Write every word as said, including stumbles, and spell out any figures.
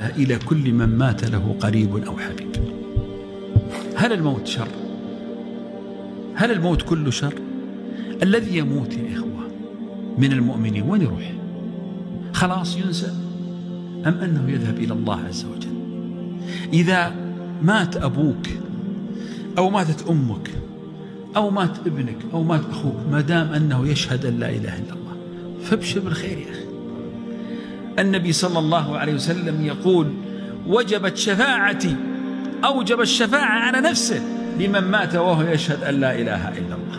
إلى كل من مات له قريب أو حبيب. هل الموت شر؟ هل الموت كله شر؟ الذي يموت يا إخوة من المؤمنين وين يروح؟ خلاص ينسى أم أنه يذهب إلى الله عز وجل؟ إذا مات أبوك أو ماتت أمك أو مات ابنك أو مات أخوك، ما دام أنه يشهد أن لا إله إلا الله فابشر بالخير يا أخي. النبي صلى الله عليه وسلم يقول: وجبت شفاعتي، أوجب الشفاعة على نفسه لمن مات وهو يشهد أن لا إله إلا الله.